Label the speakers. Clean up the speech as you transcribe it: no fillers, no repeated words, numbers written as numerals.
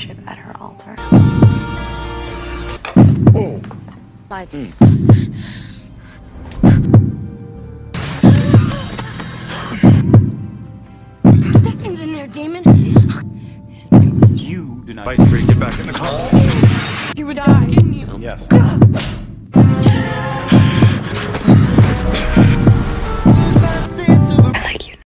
Speaker 1: worship at her altar.
Speaker 2: Oh.
Speaker 3: Stefan's in there, Damon.
Speaker 2: You did not fight for you to get back in the car.
Speaker 3: You would die, didn't you?
Speaker 2: Yes.